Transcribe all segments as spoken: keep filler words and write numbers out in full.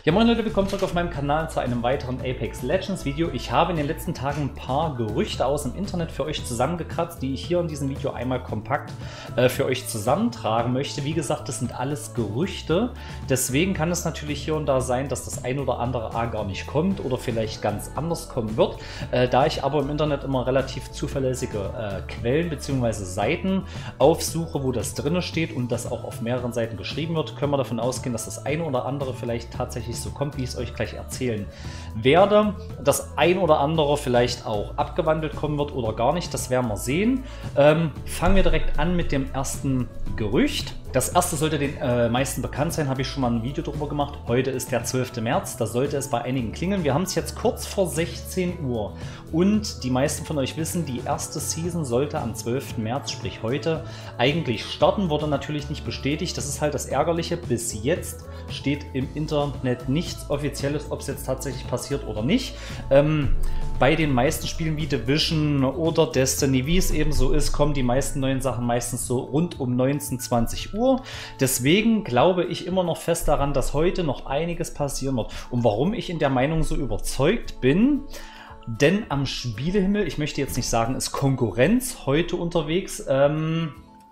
Ja, moin Leute, willkommen zurück auf meinem Kanal zu einem weiteren Apex Legends Video. Ich habe in den letzten Tagen ein paar Gerüchte aus dem Internet für euch zusammengekratzt, die ich hier in diesem Video einmal kompakt äh, für euch zusammentragen möchte. Wie gesagt, das sind alles Gerüchte, deswegen kann es natürlich hier und da sein, dass das ein oder andere A gar nicht kommt oder vielleicht ganz anders kommen wird. Äh, da ich aber im Internet immer relativ zuverlässige äh, Quellen bzw. Seiten aufsuche, wo das drin steht und das auch auf mehreren Seiten geschrieben wird, können wir davon ausgehen, dass das eine oder andere vielleicht tatsächlich so kommt, wie ich es euch gleich erzählen werde. Das ein oder andere vielleicht auch abgewandelt kommen wird oder gar nicht, das werden wir sehen. Ähm, fangen wir direkt an mit dem ersten Gerücht. Das erste sollte den äh, meisten bekannt sein, habe ich schon mal ein Video darüber gemacht. Heute ist der zwölfte März, da sollte es bei einigen klingeln. Wir haben es jetzt kurz vor sechzehn Uhr und die meisten von euch wissen, die erste Season sollte am zwölften März, sprich heute, eigentlich starten. Wurde natürlich nicht bestätigt, das ist halt das Ärgerliche. Bis jetzt steht im Internet nichts Offizielles, ob es jetzt tatsächlich passiert oder nicht. Ähm, bei den meisten Spielen wie Division oder Destiny, wie es eben so ist, kommen die meisten neuen Sachen meistens so rund um neunzehn, zwanzig Uhr. Deswegen glaube ich immer noch fest daran, dass heute noch einiges passieren wird. Und warum ich in der Meinung so überzeugt bin: denn am Spielehimmel, ich möchte jetzt nicht sagen, ist Konkurrenz heute unterwegs. Ähm,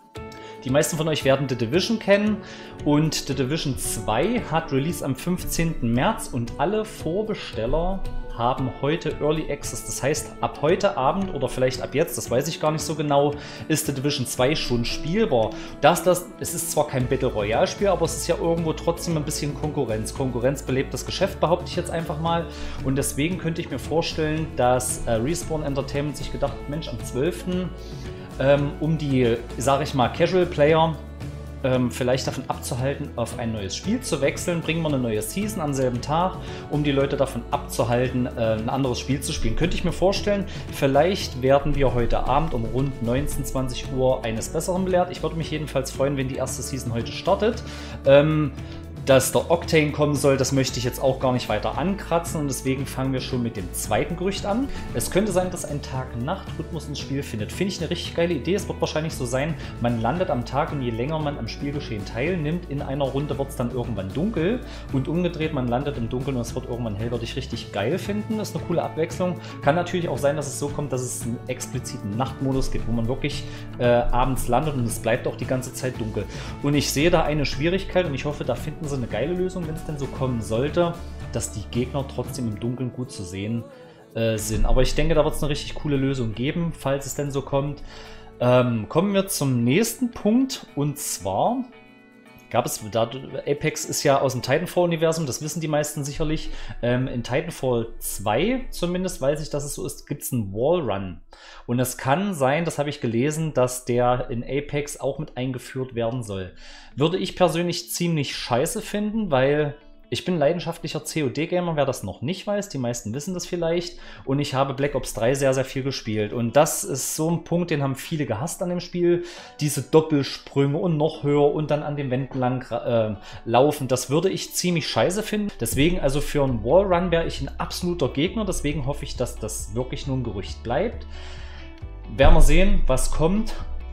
die meisten von euch werden The Division kennen und The Division zwei hat Release am fünfzehnten März und alle Vorbesteller haben heute Early Access. Das heißt, ab heute Abend oder vielleicht ab jetzt, das weiß ich gar nicht so genau, ist The Division zwei schon spielbar. Das, das, es ist zwar kein Battle Royale Spiel, aber es ist ja irgendwo trotzdem ein bisschen Konkurrenz. Konkurrenz belebt das Geschäft, behaupte ich jetzt einfach mal. Und deswegen könnte ich mir vorstellen, dass äh, Respawn Entertainment sich gedacht hat, Mensch, am zwölften Ähm, um die, sage ich mal, Casual Player ähm, vielleicht davon abzuhalten, auf ein neues Spiel zu wechseln, bringen wir eine neue Season am selben Tag, um die Leute davon abzuhalten, äh, ein anderes Spiel zu spielen. Könnte ich mir vorstellen, vielleicht werden wir heute Abend um rund neunzehn, zwanzig Uhr eines Besseren belehrt. Ich würde mich jedenfalls freuen, wenn die erste Season heute startet. Ähm, Dass der Octane kommen soll, das möchte ich jetzt auch gar nicht weiter ankratzen und deswegen fangen wir schon mit dem zweiten Gerücht an. Es könnte sein, dass ein Tag-Nacht-Rhythmus ins Spiel findet. Finde ich eine richtig geile Idee. Es wird wahrscheinlich so sein, man landet am Tag und je länger man am Spielgeschehen teilnimmt, in einer Runde wird es dann irgendwann dunkel und umgedreht, man landet im Dunkeln und es wird irgendwann hell. Würde ich richtig geil finden. Das ist eine coole Abwechslung. Kann natürlich auch sein, dass es so kommt, dass es einen expliziten Nachtmodus gibt, wo man wirklich äh, abends landet und es bleibt auch die ganze Zeit dunkel. Und ich sehe da eine Schwierigkeit und ich hoffe, da finden sie eine geile Lösung, wenn es denn so kommen sollte, dass die Gegner trotzdem im Dunkeln gut zu sehen äh, sind. Aber ich denke, da wird es eine richtig coole Lösung geben, falls es denn so kommt. Ähm, kommen wir zum nächsten Punkt und zwar gab es, da, Apex ist ja aus dem Titanfall-Universum, das wissen die meisten sicherlich. Ähm, in Titanfall zwei zumindest, weiß ich, dass es so ist, gibt es einen Wallrun. Und es kann sein, das habe ich gelesen, dass der in Apex auch mit eingeführt werden soll. Würde ich persönlich ziemlich scheiße finden, weil ich bin leidenschaftlicher C O D-Gamer, wer das noch nicht weiß, die meisten wissen das vielleicht. Und ich habe Black Ops drei sehr, sehr viel gespielt. Und das ist so ein Punkt, den haben viele gehasst an dem Spiel. Diese Doppelsprünge und noch höher und dann an den Wänden lang äh, laufen. Das würde ich ziemlich scheiße finden. Deswegen, also für einen Wallrun wäre ich ein absoluter Gegner. Deswegen hoffe ich, dass das wirklich nur ein Gerücht bleibt. Werden wir sehen, was kommt.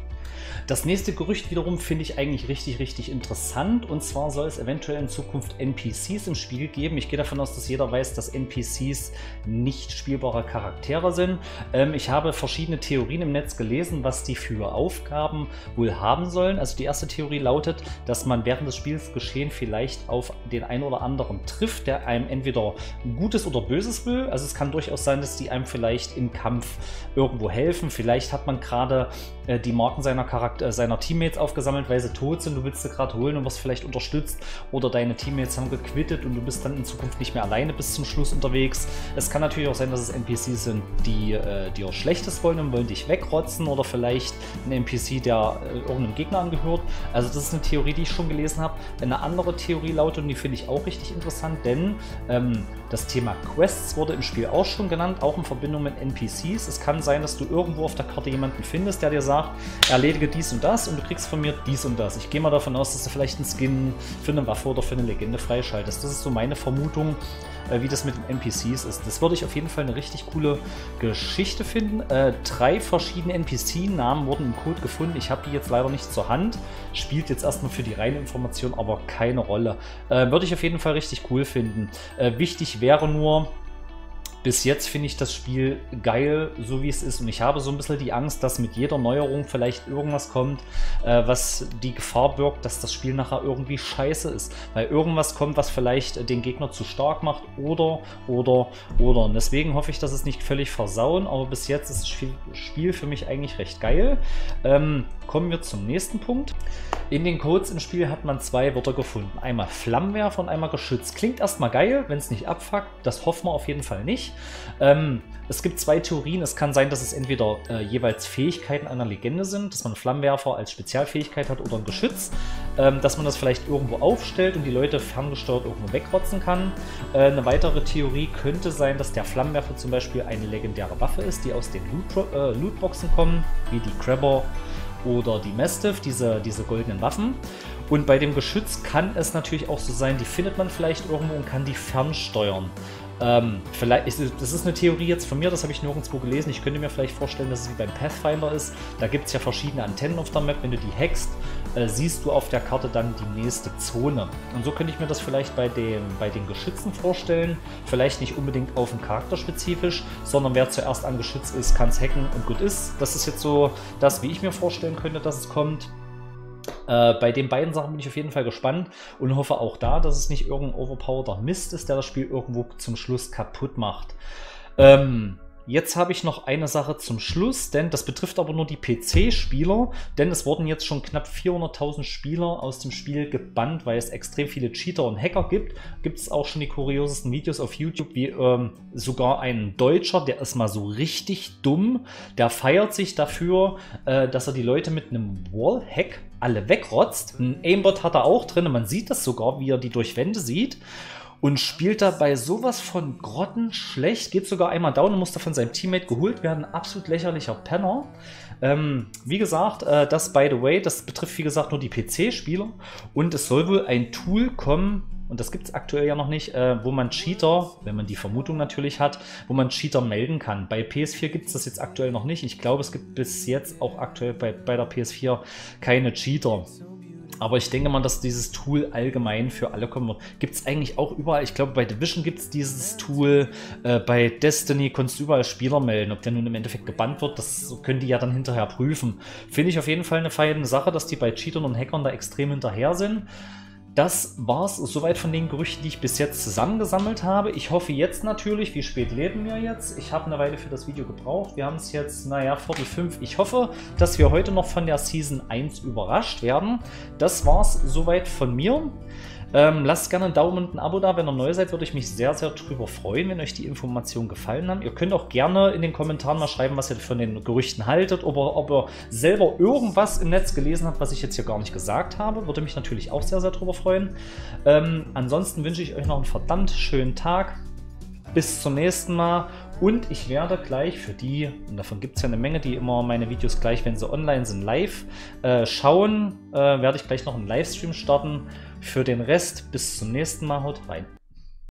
Das nächste Gerücht wiederum finde ich eigentlich richtig, richtig interessant. Und zwar soll es eventuell in Zukunft N P Cs im Spiel geben. Ich gehe davon aus, dass jeder weiß, dass N P Cs nicht spielbare Charaktere sind. Ähm, ich habe verschiedene Theorien im Netz gelesen, was die für Aufgaben wohl haben sollen. Also die erste Theorie lautet, dass man während des Spiels geschehen vielleicht auf den einen oder anderen trifft, der einem entweder Gutes oder Böses will. Also es kann durchaus sein, dass die einem vielleicht im Kampf irgendwo helfen. Vielleicht hat man gerade äh, die Marken seiner Charaktere seiner Teammates aufgesammelt, weil sie tot sind, du willst sie gerade holen und wirst vielleicht unterstützt oder deine Teammates haben gequittet und du bist dann in Zukunft nicht mehr alleine bis zum Schluss unterwegs. Es kann natürlich auch sein, dass es N P Cs sind, die äh, dir Schlechtes wollen und wollen dich wegrotzen oder vielleicht ein N P C, der äh, irgendeinem Gegner angehört. Also das ist eine Theorie, die ich schon gelesen habe. Eine andere Theorie lautet, und die finde ich auch richtig interessant, denn ähm, das Thema Quests wurde im Spiel auch schon genannt, auch in Verbindung mit N P Cs. Es kann sein, dass du irgendwo auf der Karte jemanden findest, der dir sagt, sagt, erledige dies und das und du kriegst von mir dies und das. Ich gehe mal davon aus, dass du vielleicht einen Skin für eine Waffe oder für eine Legende freischaltest. Das ist so meine Vermutung, wie das mit den N P Cs ist. Das würde ich auf jeden Fall eine richtig coole Geschichte finden. Äh, drei verschiedene N P C-Namen wurden im Code gefunden. Ich habe die jetzt leider nicht zur Hand. Spielt jetzt erstmal für die reine Information aber keine Rolle. Äh, würde ich auf jeden Fall richtig cool finden. Äh, wichtig wäre nur, bis jetzt finde ich das Spiel geil, so wie es ist. Und ich habe so ein bisschen die Angst, dass mit jeder Neuerung vielleicht irgendwas kommt, äh, was die Gefahr birgt, dass das Spiel nachher irgendwie scheiße ist. Weil irgendwas kommt, was vielleicht den Gegner zu stark macht oder, oder, oder. Und deswegen hoffe ich, dass es nicht völlig versauen. Aber bis jetzt ist das Spiel für mich eigentlich recht geil. Ähm, kommen wir zum nächsten Punkt. In den Codes im Spiel hat man zwei Wörter gefunden. Einmal Flammenwerfer und einmal Geschütz. Klingt erstmal geil, wenn es nicht abfuckt. Das hoffen wir auf jeden Fall nicht. Ähm, es gibt zwei Theorien. Es kann sein, dass es entweder äh, jeweils Fähigkeiten einer Legende sind, dass man einen Flammenwerfer als Spezialfähigkeit hat oder ein Geschütz, ähm, dass man das vielleicht irgendwo aufstellt und die Leute ferngesteuert irgendwo wegrotzen kann. Äh, eine weitere Theorie könnte sein, dass der Flammenwerfer zum Beispiel eine legendäre Waffe ist, die aus den Loot, äh, Lootboxen kommen, wie die Crabber oder die Mastiff, diese, diese goldenen Waffen. Und bei dem Geschütz kann es natürlich auch so sein, die findet man vielleicht irgendwo und kann die fernsteuern. Ähm, vielleicht ist, das ist eine Theorie jetzt von mir, das habe ich nirgendwo gelesen. Ich könnte mir vielleicht vorstellen, dass es wie beim Pathfinder ist. Da gibt es ja verschiedene Antennen auf der Map. Wenn du die hackst, äh, siehst du auf der Karte dann die nächste Zone. Und so könnte ich mir das vielleicht bei, dem, bei den Geschützen vorstellen. Vielleicht nicht unbedingt auf den Charakter spezifisch, sondern wer zuerst an Geschütz ist, kann es hacken und gut ist. Das ist jetzt so das, wie ich mir vorstellen könnte, dass es kommt. Äh, bei den beiden Sachen bin ich auf jeden Fall gespannt und hoffe auch da, dass es nicht irgendein overpowerter Mist ist, der das Spiel irgendwo zum Schluss kaputt macht. Ähm, jetzt habe ich noch eine Sache zum Schluss, denn das betrifft aber nur die P C-Spieler, denn es wurden jetzt schon knapp vierhunderttausend Spieler aus dem Spiel gebannt, weil es extrem viele Cheater und Hacker gibt. Gibt es auch schon die kuriosesten Videos auf YouTube, wie ähm, sogar ein Deutscher, der ist mal so richtig dumm, der feiert sich dafür, äh, dass er die Leute mit einem Wallhack alle wegrotzt. Ein Aimbot hat er auch drin, man sieht das sogar, wie er die durch Wände sieht. Und spielt dabei sowas von grottenschlecht, geht sogar einmal down und muss da von seinem Teammate geholt werden. Absolut lächerlicher Penner. Ähm, wie gesagt, äh, das by the way, das betrifft wie gesagt nur die P C-Spieler. Und es soll wohl ein Tool kommen, und das gibt es aktuell ja noch nicht, äh, wo man Cheater, wenn man die Vermutung natürlich hat, wo man Cheater melden kann. Bei P S vier gibt es das jetzt aktuell noch nicht. Ich glaube, es gibt bis jetzt auch aktuell bei, bei der P S vier keine Cheater. Aber ich denke mal, dass dieses Tool allgemein für alle kommen wird. Gibt es eigentlich auch überall. Ich glaube, bei Division gibt es dieses Tool. Äh, bei Destiny konntest du überall Spieler melden. Ob der nun im Endeffekt gebannt wird, das können die ja dann hinterher prüfen. Finde ich auf jeden Fall eine feine Sache, dass die bei Cheatern und Hackern da extrem hinterher sind. Das war's soweit von den Gerüchten, die ich bis jetzt zusammengesammelt habe. Ich hoffe jetzt natürlich, wie spät leben wir jetzt? Ich habe eine Weile für das Video gebraucht. Wir haben es jetzt, naja, Viertel fünf. Ich hoffe, dass wir heute noch von der Season eins überrascht werden. Das war's soweit von mir. Ähm, lasst gerne einen Daumen und ein Abo da, wenn ihr neu seid, würde ich mich sehr, sehr drüber freuen, wenn euch die Informationen gefallen haben. Ihr könnt auch gerne in den Kommentaren mal schreiben, was ihr von den Gerüchten haltet, ob ihr, ob ihr selber irgendwas im Netz gelesen habt, was ich jetzt hier gar nicht gesagt habe. Würde mich natürlich auch sehr, sehr drüber freuen. Ähm, ansonsten wünsche ich euch noch einen verdammt schönen Tag. Bis zum nächsten Mal. Und ich werde gleich für die, und davon gibt es ja eine Menge, die immer meine Videos gleich, wenn sie online sind, live äh, schauen, äh, werde ich gleich noch einen Livestream starten. Für den Rest, bis zum nächsten Mal, haut rein.